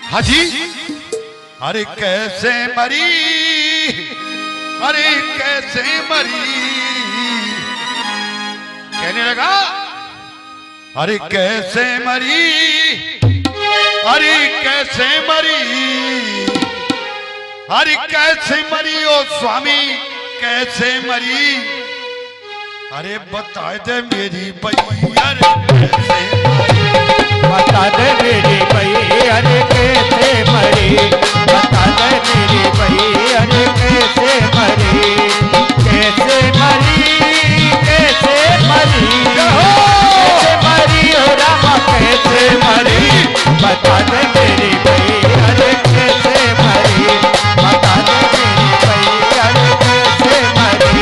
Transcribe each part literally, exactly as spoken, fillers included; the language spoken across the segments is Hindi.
हाजी अरे कैसे मरी, अरे कैसे मरी, कहने लगा अरे कैसे मरी, अरे कैसे मरी, अरे कैसे मरी ओ स्वामी कैसे मरी, अरे बता दे मेरी भैया कैसे मरी, बता दे मेरी भैया कैसे मरी, बता दे मेरी भैया कैसे मरी, कैसे मरी, कैसे मरी, कैसे मरी हो रामा कैसे मरी, बता दे मेरी भैया कैसे मरी, बता दे मेरी भैया कैसे मरी।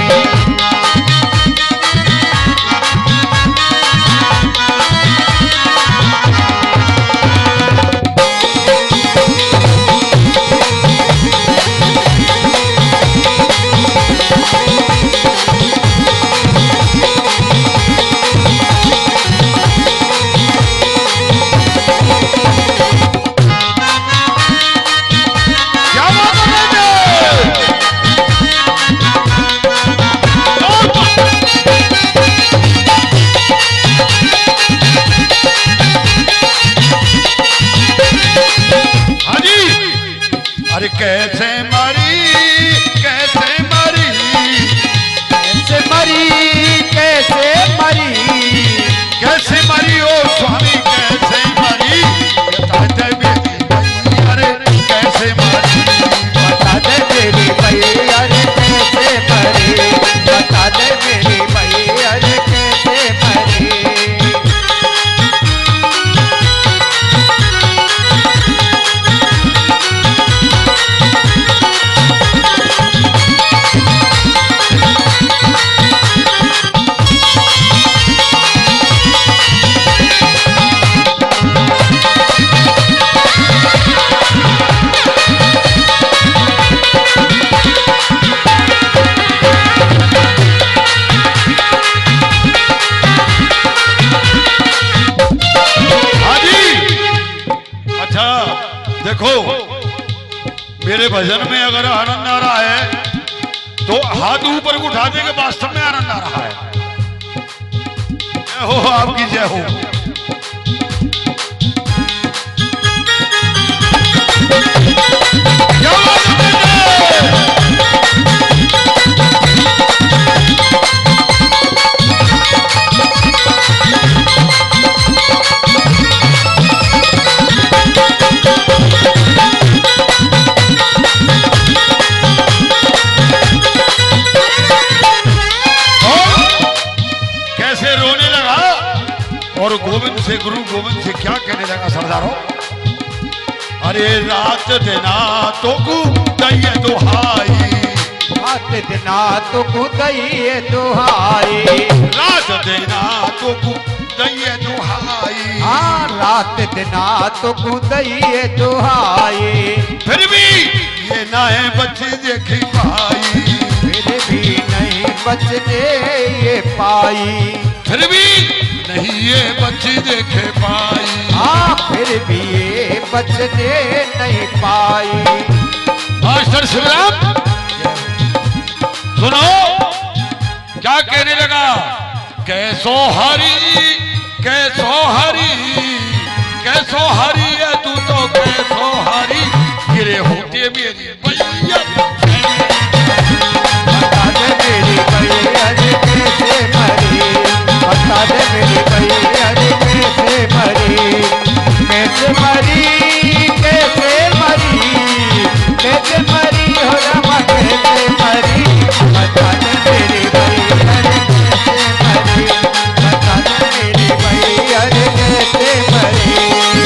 अरे कैसे मरी, कैसे मरी, कैसे मरी, कैसे मरी, कैसे मरी ओ स्वामी कैसे मरी, बता दे मेरी भैया अरे कैसे मरी, बता दे मेरी भैया कैसे मरी, बता दे मेरी भैया कैसे मरी। देखो मेरे भजन में अगर आनंद आ रहा है तो हाथ ऊपर उठा देंगे, वास्तव में आनंद आ रहा है। जय हो आपकी जय हो। और गोविंद से, गुरु गोविंद से क्या कहने लगा सरदारों, अरे रात दिना तो कुदैये दुहाई, रात दिना तो कुदैये दुहाई, रात दिना तो कुदैये दुहाई, हाँ रात दिना तो कुदैये दुहाई, फिर भी ये नाए बच्ची देखी पाई, फिर भी नहीं बचने ये पाई, फिर भी नहीं ये बच्ची देखे पाई, हाँ फिर भी ये बचने नहीं पाई। मास्टर शिवराम सुनो क्या कहने लगा, कैसो हरी, कैसो हरी, कैसो हरी है तू तो कैसो हरी, गिरे होते मेरी भैया, बता दे मेरी भैया कैसे मरी, बता दे मेरी भैया कैसे मरी, कैसे मरी, कैसे मरी, कैसे मरी हो रामा कैसे मरी, बता दे मेरी भैया कैसे मरी, बता दे मेरी भैया कैसे मरी।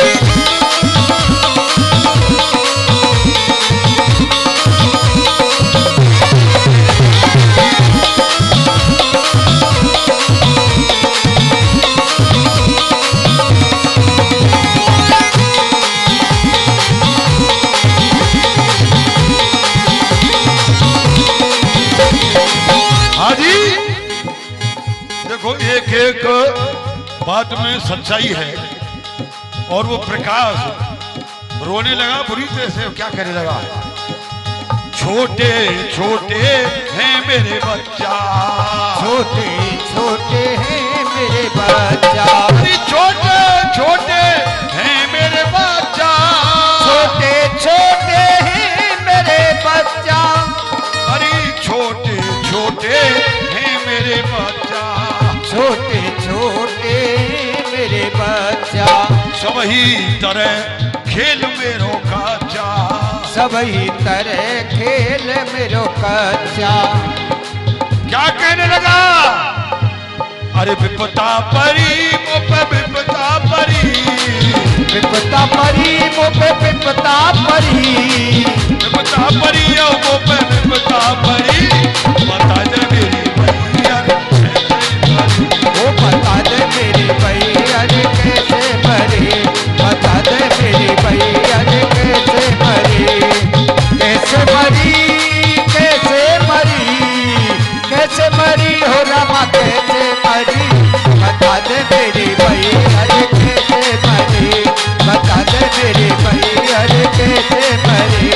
एक एक बात में सच्चाई है और वो प्रकाश रोने लगा बुरी तरह से। क्या करने लगा? छोटे छोटे हैं मेरे बच्चा, छोटे छोटे हैं मेरे बच्चा, अरे छोटे छोटे हैं मेरे बच्चा, छोटे छोटे हैं मेरे बच्चा, अरे छोटे छोटे हैं मेरे बच्चा, छोटे छोटे मेरे बच्चा, सबही तरह खेल मेरो कच्चा, सबही तरह खेल मेरो कच्चा। क्या कहने लगा? अरे विपता परी मुझ पे विपता परी, विपता परी मुझ पे विपता परी, विपता परी मुझ पे विपता परी, बता दे मेरी भैया वो बता दे मेरी भैया कैसे मरी, बता दे मेरी भैया कैसे मरी, कैसे मरी कैसे मरी कैसे मरी हो रामा कैसे मरी, बता दे मेरी भैया कैसे मरी, बता दे मेरी भैया कैसे मरी।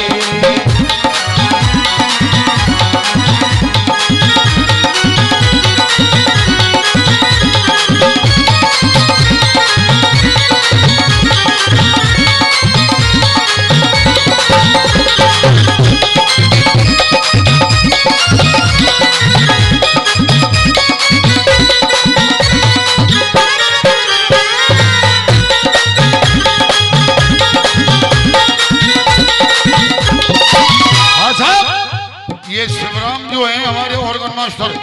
ये शिवराम जो है हमारे ऑर्गन मास्टर,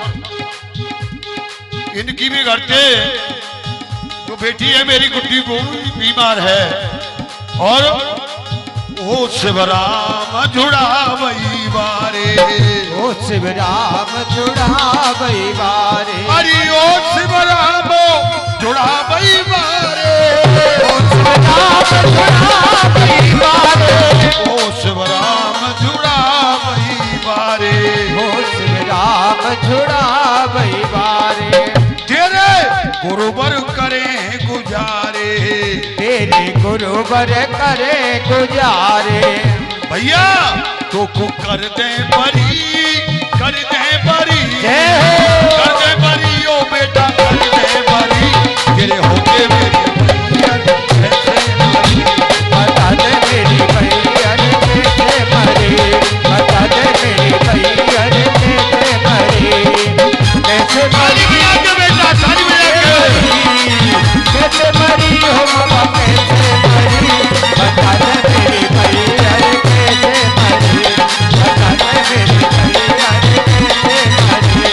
इनकी भी घरते जो बेटी है मेरी गुड्डी वो बीमार है, और ओ शिवराम जुड़ा वही बारे, ओ शिवराम जुड़ा वही बारे, अरे ओ शिवराम जुड़ा वही बारे, ओ शिवराम जुड़ा वही बारे, ओ शिवराम जुड़ा वही बारे, ओ शिवराम जुड़ा वही बारे, तेरे गुरुवर करे गुजारे, तेरे गुरुवर करे गुजारे, भैया तो को कर दे परी, कर दे परी, कर दे परी ओ बेटा कर दे परी, तेरे होके मेरी भैया कैसे मरी, बता दे मेरी भैया कैसे मरी, बता दे मेरी भैया कैसे मरी, कैसे सारी मरी बजा के बेटा, सारी बजा के, कैसे मरी हो बाबा कैसे मरी, बता दे मेरी भैया कैसे मरी, बता दे मेरी भैया कैसे मरी।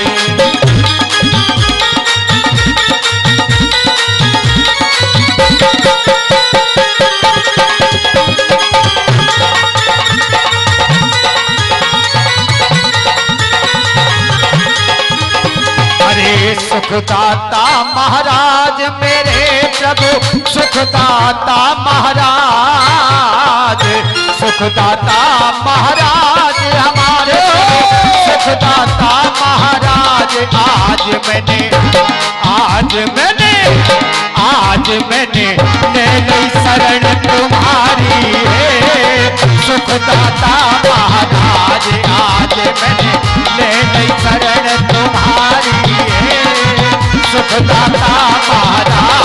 अरे सुखदाता महाराज मेरे प्रभु, सुखदाता महाराज, सुखदाता महाराज हमारे, सुखदाता महाराज आज मैंने, आज मैंने, आज मैंने ले ली शरण तुम्हारी है, सुखदाता महाराज आज मैंने ले ली शरण तुम्हारी है, सुखदाता महाराज।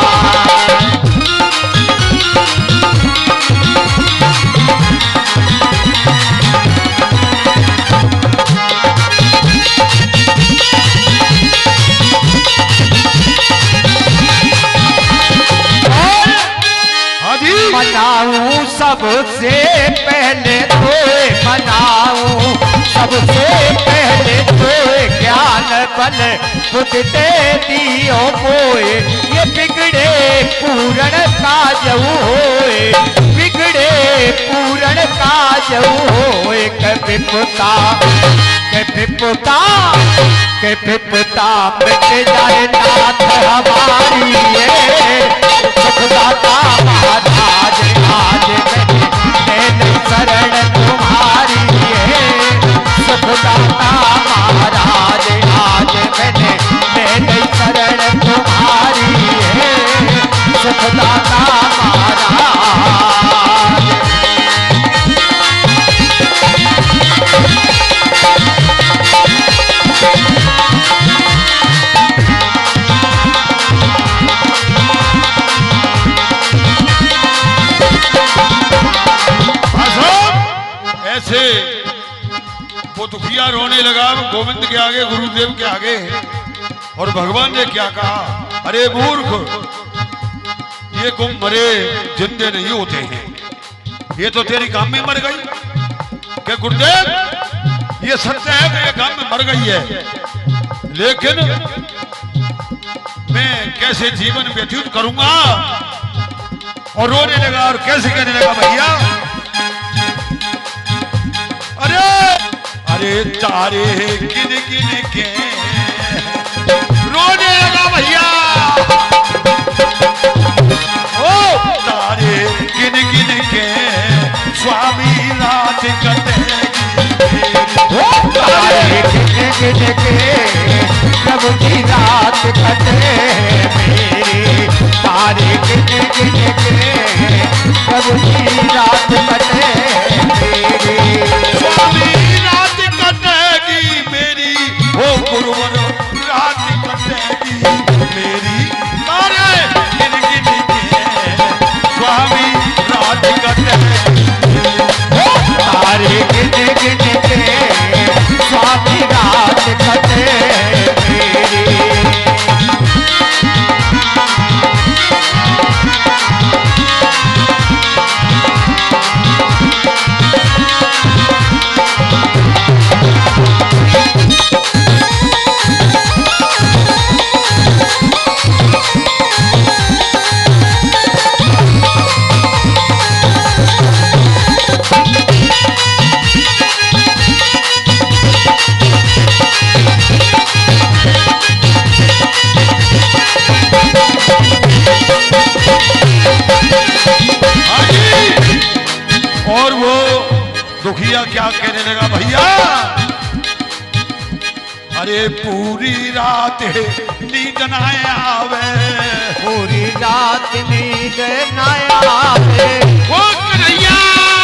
मनाऊं सबसे पहले तो मनाऊं सबसे पहले तो ज्ञान बल खुद दे दियो मोए, ये बिगड़े पूरण काजऊ होए, बिगड़े पूरण काजऊ होए, कभी पुता कभी पुता कभी पुता मिट जाए नाथ हमारी है, सुखदाता महाराज आज मैंने शरण तुम्हारी है, सुखदाता महाराज आज मैंने शरण तुम्हारी है, सुखदाता महाराज। से वो दुखिया रोने लगा गोविंद के आगे, गुरुदेव के आगे। और भगवान ने क्या कहा, अरे मूर्ख, ये गुम मरे जिंदे नहीं होते हैं, ये तो तेरी काम में मर गई। क्या गुरुदेव, ये सत्य है कि ये काम में मर गई है, लेकिन मैं कैसे जीवन व्यतीत करूंगा। और रोने लगा और कैसे कहने लगा, भैया अरे अरे तारे गिन गिन के रोने लगा भैया, ओ तारे गिन गिन के स्वामी रात कटेगी, तारे गिन गिन के प्रभु की रात कटे मेरी, तारे गिन गिन के प्रभु की रात कटे मेरी, स्वामी रात कटेगी मेरी, ओ गुरुवर रात कटेगी मेरी, तारे गिन गिन के स्वामी रात कटेगी, तारे गिन गिन के स्वामी रात कटे मेरी। और वो दुखिया क्या कहने लगा, भैया अरे पूरी रात नींद न आवे, पूरी रात नींद न आवे, ओ कन्हैया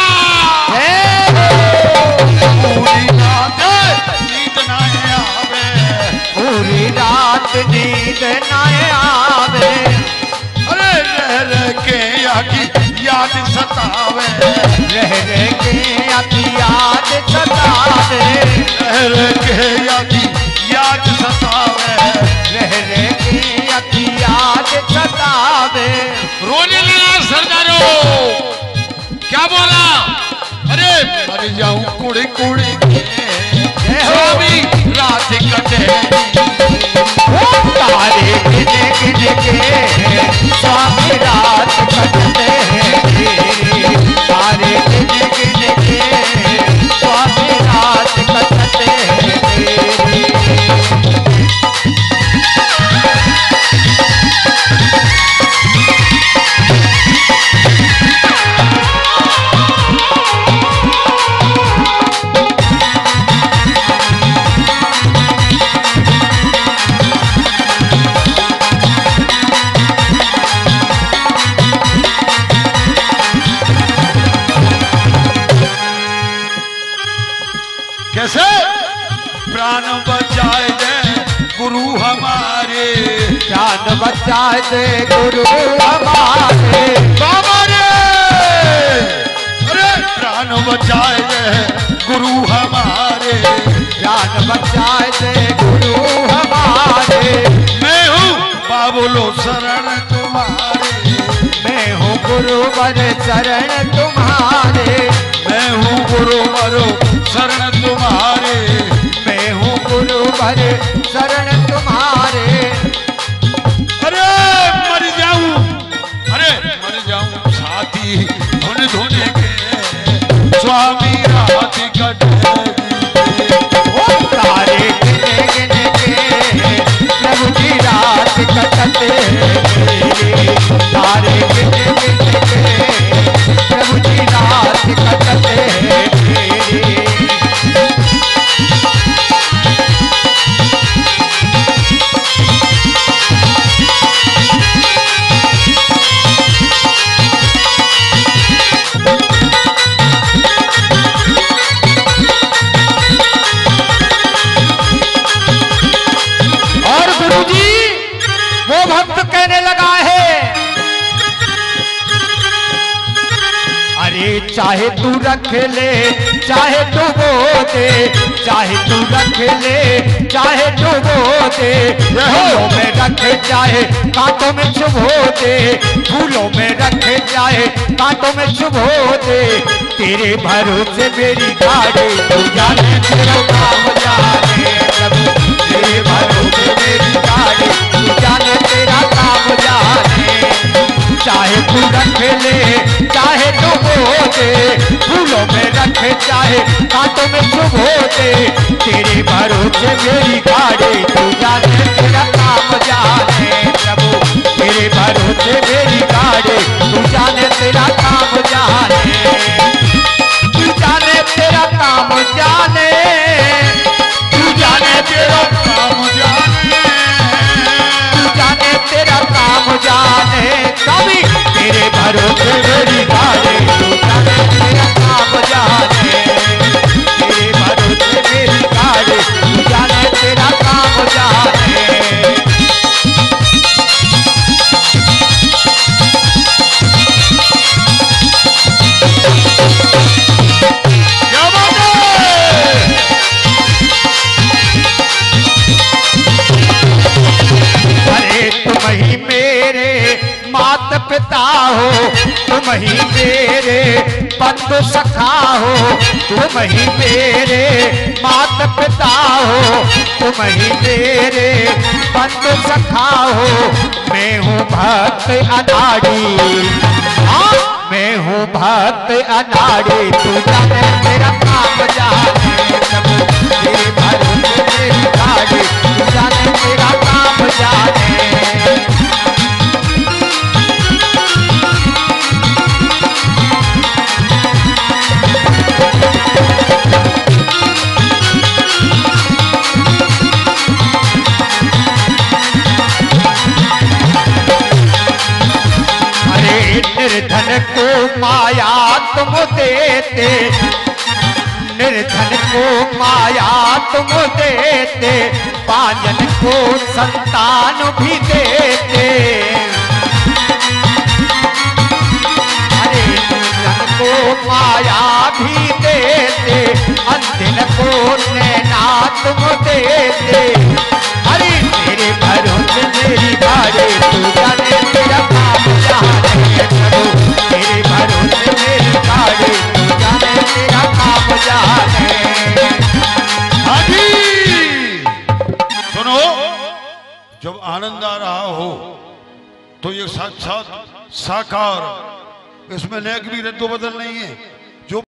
पूरी रात नींद न आवे, पूरी रात नींद न आवे, अरे रह रह के आकी याद सतावे, रह रह के आकी याद सतावे, रह रह के आकी याद सतावे, रह रह के आकी याद सतावे। रोने लगा सरदारो, क्या बोला, अरे मर जाऊं कुड़ी कुड़ी के स्वामी रात कटेगी, तारे गिन गिन के स्वामी रात कटते हैं, तारे गिन गिन के स्वामी रात कटते हैं। कैसे प्राण बचाए दे गुरु हमारे, प्राण बचाए दे गुरु हमारे, हमारे अरे प्राण बचाए दे गुरु हमारे, प्राण बचाए दे गुरु हमारे, मैं हूँ बाबुलो शरण तुम्हारे, मैं हूँ गुरुवर शरण तुम्हारे, मैं हूँ गुरुवर शरण तुम्हारे, मैं हूँ गुरुवर शरण तुम्हारे। अरे मर जाऊं, अरे मर जाऊं साथी धुन धुन के स्वामी रात कटेगी, तारे गिन गिन के प्रभु की रात कटते हैं, तारे गिन गिन के प्रभु की रात कटते हैं। चाहे तू रख ले चाहे डुबो दे, चाहे तू रख ले, चाहे डुबो दे, फूलों में रख चाहे कांटों में चुभो दे, फूलों में रख चाहे कांटों में चुभो दे, तेरे भरोसे मेरी गाड़ी तू जाने तेरा काम जाने प्रभु, तेरे भरोसे मेरी गाड़ी तू जाने तेरा काम जाने, चाहे तू रख ले, चाहे डुबो दे, फूलों में रख चाहे कांटों में चुभो दे, तेरे भरोसे मेरी गाड़ी तू जाने तेरा काम जाने प्रभु, तेरे भरोसे मेरी गाड़ी तू जाने तेरा काम जाने, तू जाने तेरा काम जाने, तू जाने तेरा काम जाने, तू जाने तेरा काम जाने, कभी तेरे भरोसे मेरी गाड़ी तू जाने तेरा काम जाने, तेरे भरोसे मेरी गाड़ी तू जाने तेरा काम जाने। क्या बात है? अरे तुम ही मेरे माता पिता हो, तुम ही मेरे बंधु सखा हो, तुम ही मेरे माता पिता हो, तुम ही मेरे बंधु सखा हो, मैं हूँ भक्त अनाड़ी, हाँ मैं हूँ भक्त अनाड़ी, तू जाने तेरा काम जाने प्रभु, तेरे भरोसे मेरी गाड़ी तू जाने तेरा काम जाने। निर्धन को माया तुम देते, निर्धन को माया तुम देते, पांजन को संतान भी देते, अरे निर्धन को माया भी देते, अंधन को नैना तुम देते, अरे तेरे भरोसे मेरी गाड़ी तू जाने तेरा काम जाने प्रभु, तेरे भरोसे मेरी गाड़ी तू जाने तेरा काम जाने। हाजी सुनो, जब आनंद आ रहा हो तो ये साक्षात साकार, इसमें नेक भी रद्दो बदल नहीं है।